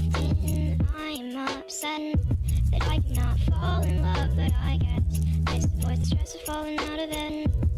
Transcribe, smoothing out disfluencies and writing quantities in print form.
Often I'm upset that I cannot fall in love, but I guess this avoids the stress of falling out of bed.